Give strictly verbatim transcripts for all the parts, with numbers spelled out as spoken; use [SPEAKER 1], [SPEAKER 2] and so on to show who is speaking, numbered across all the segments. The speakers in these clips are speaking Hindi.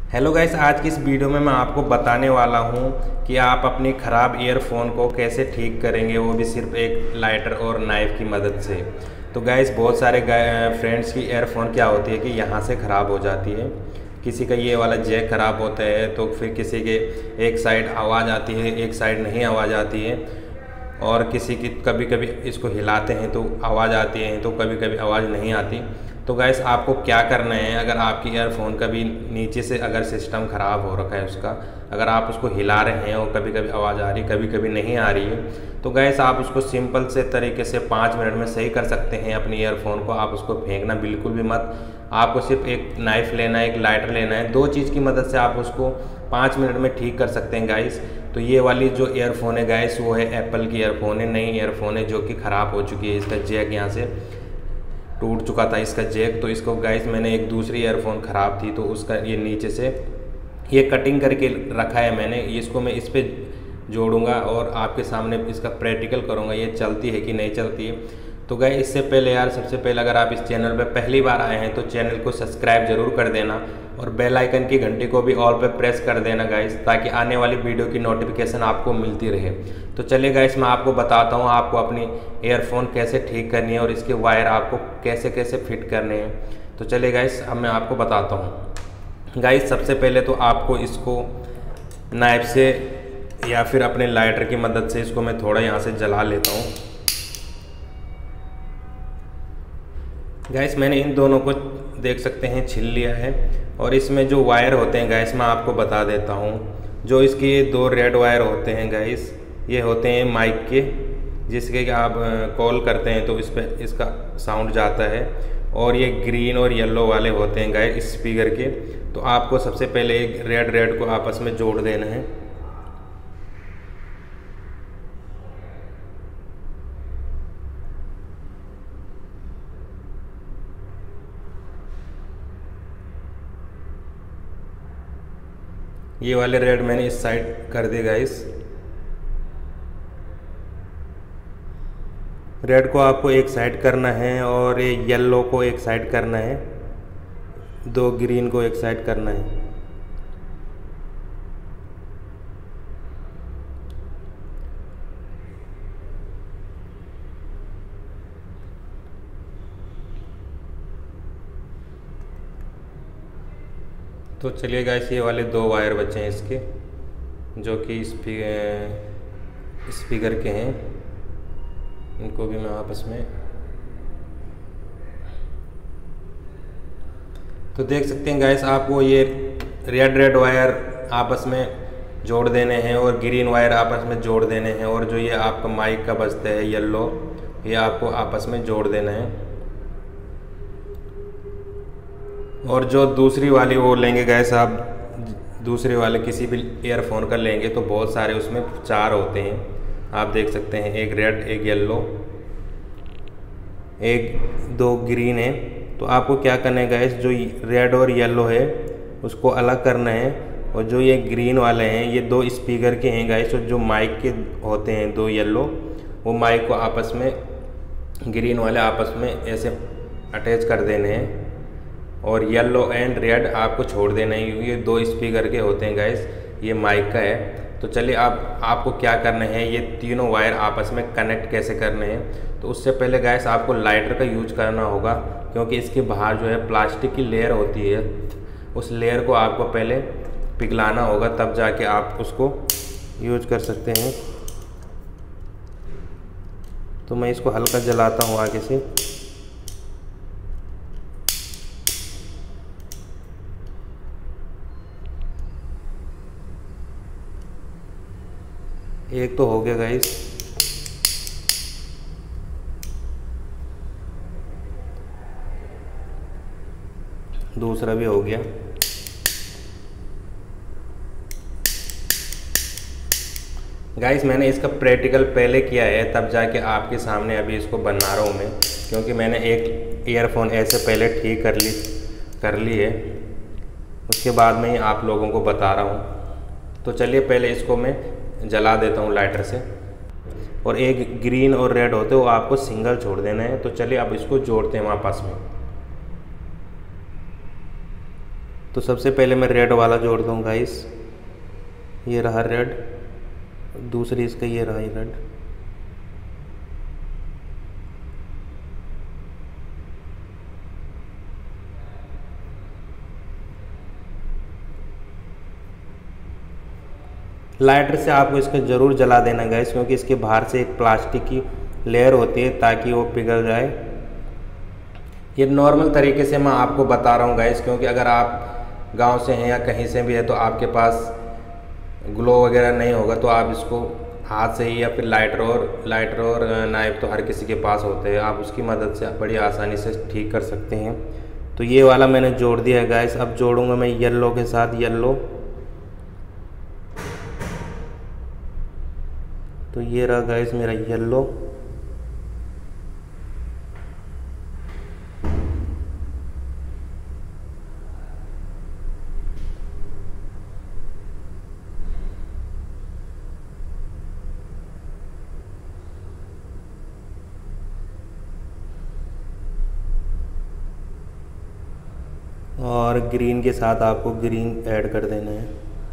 [SPEAKER 1] हेलो गाइस, आज की इस वीडियो में मैं आपको बताने वाला हूं कि आप अपनी ख़राब ईयरफोन को कैसे ठीक करेंगे, वो भी सिर्फ एक लाइटर और नाइफ़ की मदद से। तो गाइस, बहुत सारे फ्रेंड्स की ईयरफोन क्या होती है कि यहाँ से ख़राब हो जाती है। किसी का ये वाला जैक ख़राब होता है, तो फिर किसी के एक साइड आवाज़ आती है, एक साइड नहीं आवाज़ आती है, और किसी की कभी कभी इसको हिलाते हैं तो आवाज़ आती है, तो कभी कभी आवाज़ नहीं आती। तो गैस, आपको क्या करना है, अगर आपकी ईयरफोन कभी नीचे से अगर सिस्टम ख़राब हो रखा है उसका, अगर आप उसको हिला रहे हैं और कभी कभी आवाज़ आ रही, कभी कभी नहीं आ रही है, तो गैस आप उसको सिंपल से तरीके से पाँच मिनट में सही कर सकते हैं अपनी ईयरफोन को। आप उसको फेंकना बिल्कुल भी मत। आपको सिर्फ एक नाइफ़ लेना है, एक लाइटर लेना है, दो चीज़ की मदद से आप उसको पाँच मिनट में ठीक कर सकते हैं गाइस। तो ये वाली जो ईयरफोन है गाइस, वो है एप्पल की ईयरफोन है, नई ईयरफोन है जो कि ख़राब हो चुकी है। इसका जैक यहाँ से टूट चुका था इसका जैक। तो इसको गाइस मैंने एक दूसरी ईयरफोन ख़राब थी, तो उसका ये नीचे से ये कटिंग करके रखा है मैंने। इसको मैं इस पर जोड़ूंगा और आपके सामने इसका प्रैक्टिकल करूँगा ये चलती है कि नहीं चलती है। तो गाइस, इससे पहले यार, सबसे पहले अगर आप इस चैनल पे पहली बार आए हैं तो चैनल को सब्सक्राइब जरूर कर देना और बेल आइकन की घंटी को भी ऑल पे प्रेस कर देना गाइस, ताकि आने वाली वीडियो की नोटिफिकेशन आपको मिलती रहे। तो चलिए गाइस, मैं आपको बताता हूँ आपको अपनी ईयरफोन कैसे ठीक करनी है और इसके वायर आपको कैसे कैसे फिट करने हैं। तो चलिए गाइस, अब मैं आपको बताता हूँ। गाइस, सबसे पहले तो आपको इसको नाइफ से या फिर अपने लाइटर की मदद से इसको मैं थोड़ा यहाँ से जला लेता हूँ। गैस, मैंने इन दोनों को देख सकते हैं छिल लिया है, और इसमें जो वायर होते हैं गैस, मैं आपको बता देता हूँ। जो इसके दो रेड वायर होते हैं गैस, ये होते हैं माइक के, जिसके कि आप कॉल करते हैं तो इस पर इसका साउंड जाता है। और ये ग्रीन और येलो वाले होते हैं गैस स्पीकर के। तो आपको सबसे पहले एक रेड रेड को आपस में जोड़ देना है। ये वाले रेड मैंने इस साइड कर दिए गाइस। रेड को आपको एक साइड करना है और ये येलो को एक साइड करना है, दो ग्रीन को एक साइड करना है। तो चलिए गाइस, ये वाले दो वायर बचे हैं इसके, जो कि स्पीकर के हैं। इनको भी मैं आपस में तो देख सकते हैं गाइस, आपको ये रेड रेड वायर आपस में जोड़ देने हैं और ग्रीन वायर आपस में जोड़ देने हैं, और जो ये आपका माइक का बजता है येलो, ये आपको आपस में जोड़ देना है। और जो दूसरी वाली वो लेंगे गैस, आप दूसरे वाले किसी भी ईयरफोन का लेंगे तो बहुत सारे उसमें चार होते हैं, आप देख सकते हैं। एक रेड, एक येलो, एक दो ग्रीन है। तो आपको क्या करना है गैस, जो रेड और येलो है उसको अलग करना है, और जो ये ग्रीन वाले हैं ये दो स्पीकर के हैं गैस, और जो माइक के होते हैं दो येलो, वो माइक को आपस में ग्रीन वाले आपस में ऐसे अटैच कर देने हैं, और येलो एंड रेड आपको छोड़ देना है, क्योंकि ये दो स्पीकर के होते हैं गाइस, ये माइक का है। तो चलिए, आप आपको क्या करना है, ये तीनों वायर आपस में कनेक्ट कैसे करने हैं। तो उससे पहले गाइस आपको लाइटर का यूज करना होगा, क्योंकि इसके बाहर जो है प्लास्टिक की लेयर होती है, उस लेयर को आपको पहले पिघलाना होगा, तब जाके आप उसको यूज कर सकते हैं। तो मैं इसको हल्का जलाता हूँ आगे से। एक तो हो गया गाइस, दूसरा भी हो गया। गाइस, मैंने इसका प्रैक्टिकल पहले किया है, तब जाके आपके सामने अभी इसको बना रहा हूँ मैं, क्योंकि मैंने एक ईयरफोन ऐसे पहले ठीक कर ली कर ली है, उसके बाद में ही आप लोगों को बता रहा हूँ। तो चलिए, पहले इसको मैं जला देता हूँ लाइटर से, और एक ग्रीन और रेड होते हैं वो आपको सिंगल छोड़ देना है। तो चलिए अब इसको जोड़ते हैं आपस में। तो सबसे पहले मैं रेड वाला जोड़ दूँ गाइस, ये रहा रेड, दूसरी इसका ये रहा ये रेड। लाइटर से आपको इसको ज़रूर जला देना गाइस, क्योंकि इसके बाहर से एक प्लास्टिक की लेयर होती है ताकि वो पिघल जाए। ये नॉर्मल तरीके से मैं आपको बता रहा हूँ गाइस, क्योंकि अगर आप गांव से हैं या कहीं से भी है तो आपके पास ग्लो वगैरह नहीं होगा, तो आप इसको हाथ से ही या फिर लाइटर और लाइटर और नाइफ तो हर किसी के पास होते हैं, आप उसकी मदद से बड़ी आसानी से ठीक कर सकते हैं। तो ये वाला मैंने जोड़ दिया है गाइस। अब जोड़ूंगा मैं येलो के साथ येलो। तो ये रहा गाइस मेरा येलो। और ग्रीन के साथ आपको ग्रीन ऐड कर देना है।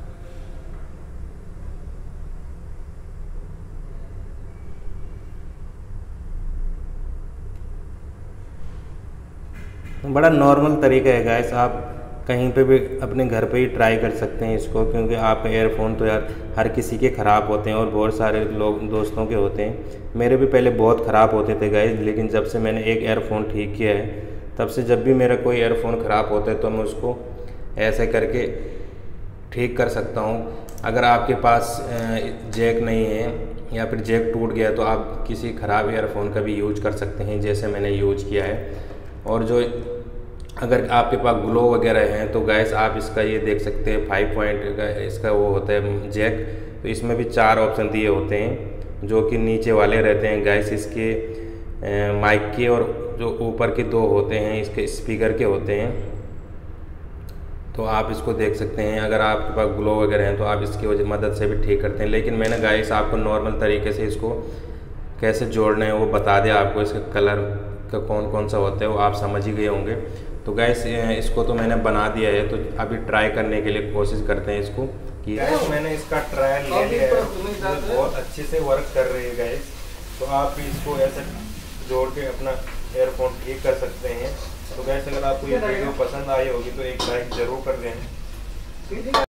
[SPEAKER 1] बड़ा नॉर्मल तरीका है गाइस, आप कहीं पे भी अपने घर पे ही ट्राई कर सकते हैं इसको, क्योंकि आपका एयरफोन तो यार हर किसी के ख़राब होते हैं और बहुत सारे लोग दोस्तों के होते हैं। मेरे भी पहले बहुत ख़राब होते थे गाइस, लेकिन जब से मैंने एक एयरफोन ठीक किया है तब से जब भी मेरा कोई एयरफोन ख़राब होता है तो मैं उसको ऐसे करके ठीक कर सकता हूँ। अगर आपके पास जैक नहीं है या फिर जैक टूट गया तो आप किसी ख़राब एयरफोन का भी यूज कर सकते हैं, जैसे मैंने यूज किया है। और जो अगर आपके पास ग्लो वगैरह हैं तो गैस आप इसका ये देख सकते हैं फाइव पॉइंट का इसका वो होता है जैक, तो इसमें भी चार ऑप्शन दिए होते हैं जो कि नीचे वाले रहते हैं गैस इसके माइक के, और जो ऊपर के दो होते हैं इसके स्पीकर के होते हैं। तो आप इसको देख सकते हैं, अगर आपके पास ग्लो वगैरह हैं तो आप इसकी वजह मदद से भी ठीक करते हैं। लेकिन मैंने गाइस आपको नॉर्मल तरीके से इसको कैसे जोड़ना है वो बता दिया आपको, इसका कलर का कौन कौन सा होता है वो आप समझ ही गए होंगे। तो गैस इसको तो मैंने बना दिया है, तो अभी ट्राई करने के लिए कोशिश करते हैं इसको कि गैस मैंने इसका ट्रायल ले लिया है, बहुत अच्छे से वर्क कर रही है गैस। तो आप भी इसको ऐसे जोड़ के अपना एयरफोन ठीक कर सकते हैं। तो गैस अगर आपको ये वीडियो पसंद आई होगी तो एक लाइक ज़रूर कर दें।